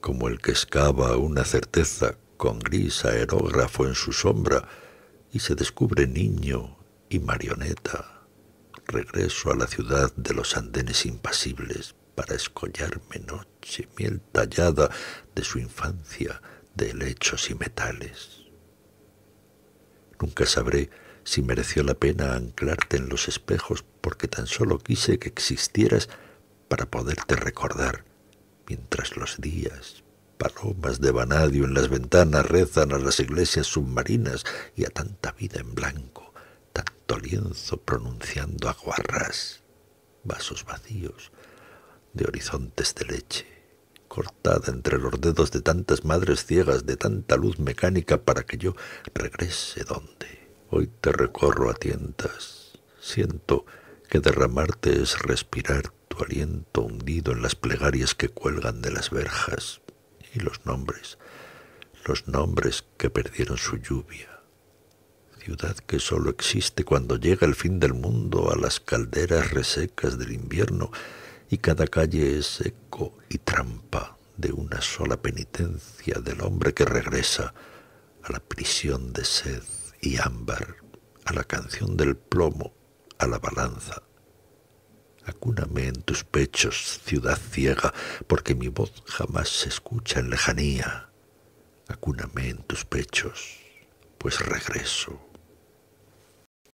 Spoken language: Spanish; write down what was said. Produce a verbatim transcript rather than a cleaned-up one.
como el que excava una certeza con gris aerógrafo en su sombra y se descubre niño y marioneta. Regreso a la ciudad de los andenes impasibles para escollarme noche, miel tallada de su infancia, de helechos y metales. Nunca sabré si mereció la pena anclarte en los espejos porque tan solo quise que existieras para poderte recordar, mientras los días, palomas de vanadio en las ventanas rezan a las iglesias submarinas y a tanta vida en blanco, tanto lienzo pronunciando aguarrás, vasos vacíos de horizontes de leche, cortada entre los dedos de tantas madres ciegas, de tanta luz mecánica para que yo regrese donde. Hoy te recorro a tientas, siento que derramarte es respirar tu aliento hundido en las plegarias que cuelgan de las verjas, y los nombres, los nombres que perdieron su lluvia. Ciudad que solo existe cuando llega el fin del mundo a las calderas resecas del invierno, y cada calle es eco y trampa de una sola penitencia del hombre que regresa a la prisión de sed y ámbar, a la canción del plomo, a la balanza. Acúname en tus pechos, ciudad ciega, porque mi voz jamás se escucha en lejanía. Acúname en tus pechos, pues regreso.